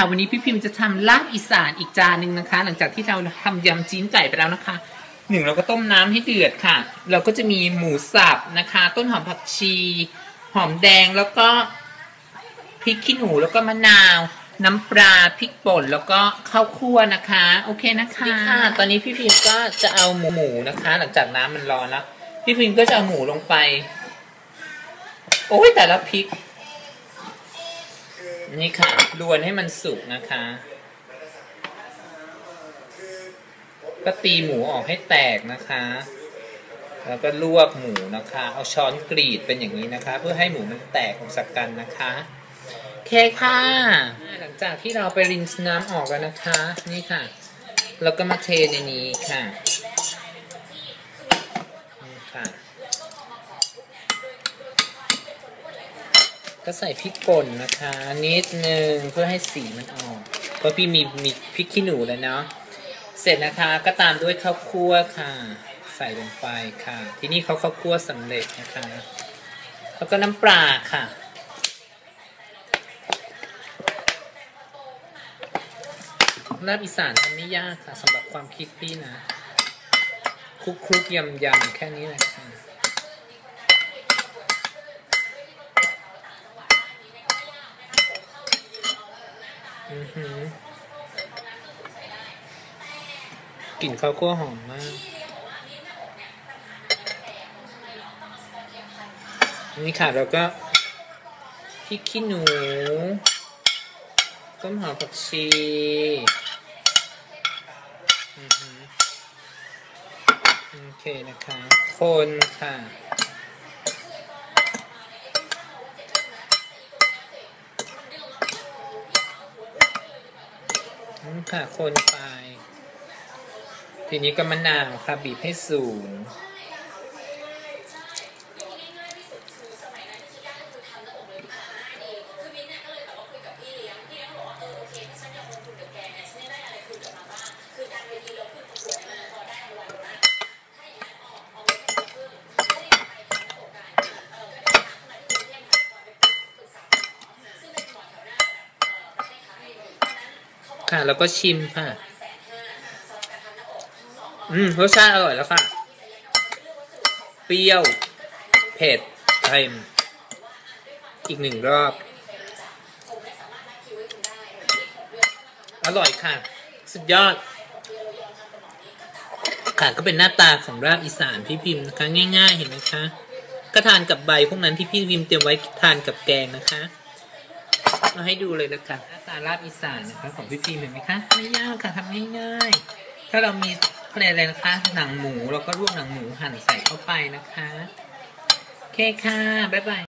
วันนี้พี่พิมพ์จะทำลาบอีสานอีกจานหนึ่งนะคะหลังจากที่เราทำยำจีนไก่ไปแล้วนะคะเราก็ต้มน้ำให้เดือดค่ะเราก็จะมีหมูสับนะคะต้นหอมผักชีหอมแดงแล้วก็พริกขี้หนูแล้วก็มะนาวน้ำปลาพริกป่นแล้วก็ข้าวคั่วนะคะโอเคนะคะตอนนี้พี่พิมพ์ก็จะเอาหมูนะคะหลังจากน้ำมันร้อนแล้วพี่พิมพ์ก็จะเอาหมูลงไปโอ้ยแต่ละพริกนี่ค่ะรวนให้มันสุกนะคะก็ตีหมูออกให้แตกนะคะแล้วก็ลวกหมูนะคะเอาช้อนกรีดเป็นอย่างนี้นะคะเพื่อให้หมูมันแตกออกจากกันนะคะโอเคค่ะหลังจากที่เราไปรินน้ำออกแล้วนะคะนี่ค่ะแล้วก็มาเทในนี้ค่ะนี่ค่ะก็ใส่พริกป่นนะคะนิดนึงเพื่อให้สีมันออกเพราะพี่มีพริกขี้หนูแล้วเนาะเสร็จนะคะก็ตามด้วยข้าวคั่วค่ะใส่ลงไปค่ะที่นี่เขาข้าวคั่วสำเร็จนะคะแล้วก็น้ำปลาค่ะลาบอีสานทำไม่ยากค่ะสำหรับความคิดพี่นะคลุกๆยำๆแค่นี้แหละค่ะกลิ่นข้าวคั่วหอมมากนี่ค่ะแล้วก็พริกขี้หนูต้นหอมผักชีโอเคนะคะคนค่ะค่ะคนไปทีนี้ก็มะนาวค่ะบีบให้สูงค่ะแล้วก็ชิมค่ะรสชาติอร่อยแล้วค่ะเปรี้ยวเผ็ดเค็มอีกหนึ่งรอบอร่อยค่ะสุดยอดค่ะก็เป็นหน้าตาของลาบอีสานพี่พิมพ์นะคะง่ายๆเห็นไหมคะก็ทานกับใบพวกนั้นที่พี่พิมพ์เตรียมไว้ทานกับแกงนะคะมาให้ดูเลยนะคะหน้าตาลาบอีสานนะคะของพี่พิมพ์เห็นไหมคะไม่ยากค่ะทำง่ายๆถ้าเรามีอะไรนะคะหนังหมูเราก็ลวกหนังหมูหั่นใส่เข้าไปนะคะโอเคค่ะบ๊ายบาย